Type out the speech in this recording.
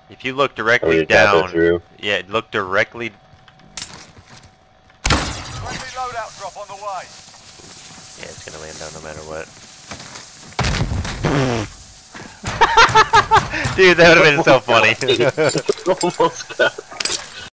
If you look directly down, yeah, look directly. Friendly loadout drop on the way. Yeah, it's gonna land down no matter what. Dude, that would have been so funny. Almost got